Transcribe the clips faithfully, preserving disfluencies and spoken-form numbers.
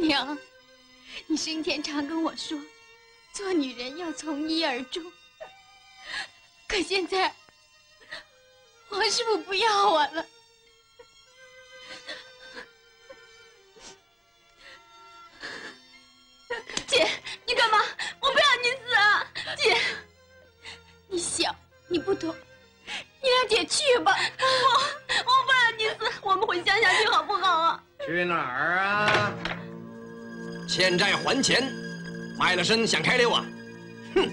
娘，你生前常跟我说，做女人要从一而终。可现在，王师傅不要我了。姐，你干嘛？我不要你死啊！姐，你小，你不懂，你让姐去吧。我我不让你死，我们回乡下去好不好啊？ 去哪儿啊？欠债还钱，卖了身想开溜啊？哼！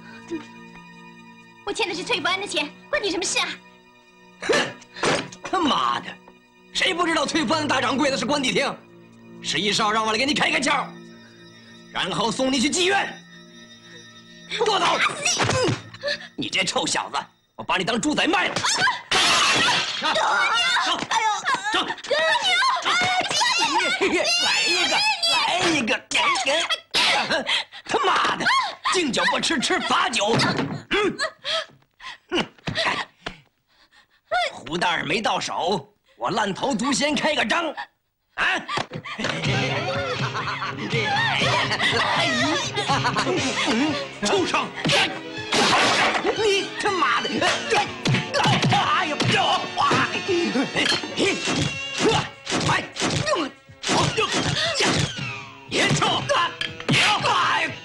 我欠的是崔福安的钱，关你什么事啊？ 哼！他妈的，谁不知道崔福安大掌柜的是关帝厅？十一少让我来给你开开窍，然后送你去妓院。给我走！你这臭小子，我把你当猪仔卖了！走！走！哎呦！走！来一个，来一个，给给！他妈的，敬酒不吃吃罚酒！嗯，哼，胡大人没到手，我烂头犊先开个张，啊！畜生！你他妈的！哎呀！哎！别撤！别！哎呀！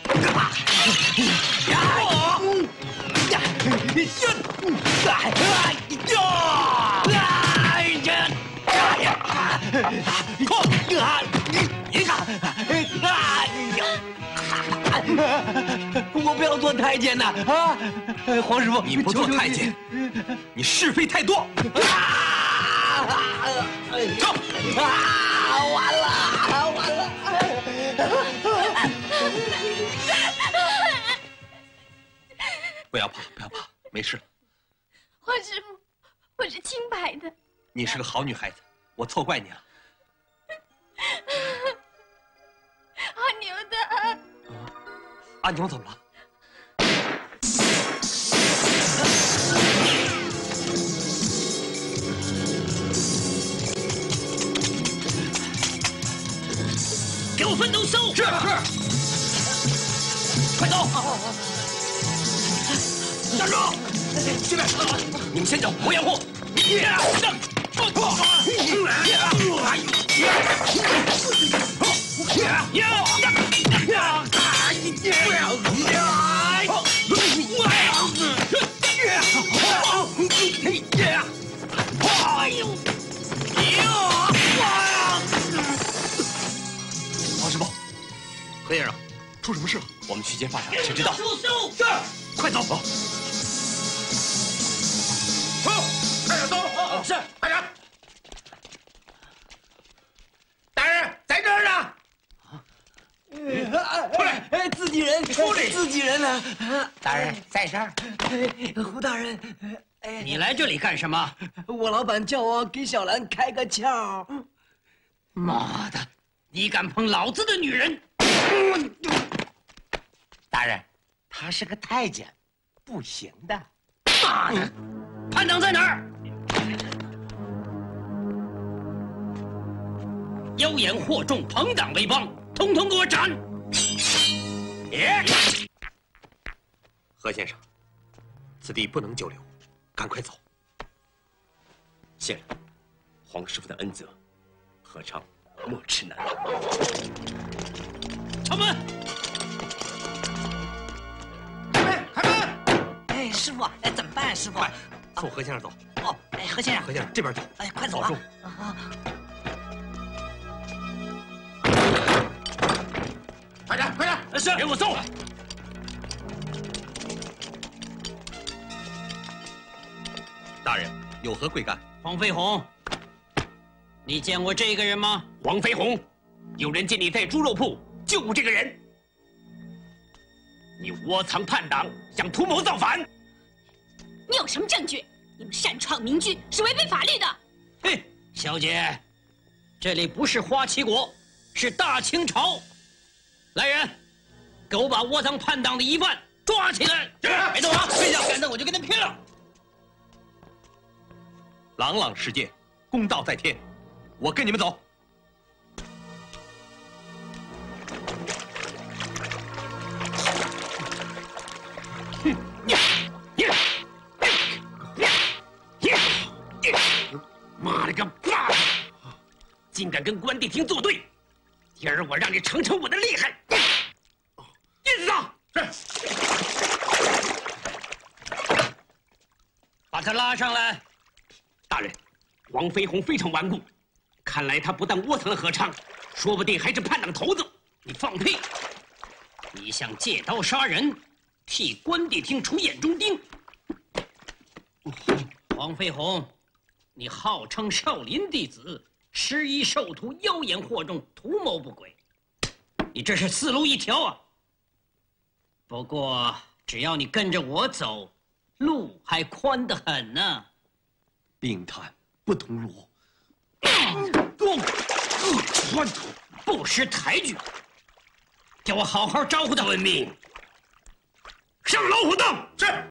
我不要做太监呐！啊，黄师傅，你不做太监，你是非太多。走！啊，完了，完了！不要怕，不要怕，没事了。 黄师傅，我是清白的。 你是个好女孩子，我错怪你了。 阿牛的。 阿牛怎么了？给我分头收！是是。快走！站住！这边，你们先走，我掩护。王师傅，何先生，出什么事了？我们去见发长，谁知道？是，快走！走，快点走！是，快点！大人在这儿呢。出来！哎，自己人，出来！自己人呢？ 大人在这儿。 胡大人，哎， 你来这里干什么？ 我老板叫我给小兰开个窍。 妈的！你敢碰老子的女人？ 大人，他是个太监，不行的。 妈的！叛党在哪儿？妖言惑众，朋党为帮，统统给我斩！ 何先生，此地不能久留，赶快走。先生，黄师傅的恩泽，何尝莫齿难忘？ 城门！ 开门！开门！哎，师傅，哎，怎么办？师傅， 快送何先生走。 哦，哎，何先生， 何先生这边走。 哎，快走啊！啊！ 快点，快点！ 是，给我送。 大人有何贵干？ 黄飞鸿，你见过这个人吗？ 黄飞鸿，有人见你在猪肉铺救这个人。你窝藏叛党，想图谋造反。 你有什么证据？你们擅闯民居是违背法律的。 嘿，小姐，这里不是花旗国，是大清朝。来人，给我把窝藏叛党的疑犯抓起来！别动啊！别想敢动，我就跟他拼了！ 朗朗世界，公道在天，我跟你们走。 妈了个巴！竟敢跟关帝厅作对！今儿我让你尝尝我的厉害！印子， 是。把他拉上来。 大人，黄飞鸿非常顽固，看来他不但窝藏了何昌，说不定还是叛党头子。你放屁！ 你想借刀杀人，替关帝厅除眼中钉。黄飞鸿，你号称少林弟子，施医授徒，妖言惑众，图谋不轨，你这是四路一条啊！不过只要你跟着我走，路还宽得很呢。 病榻不同路。 不识抬举，叫我好好招呼他。 遵命。上老虎凳。 是。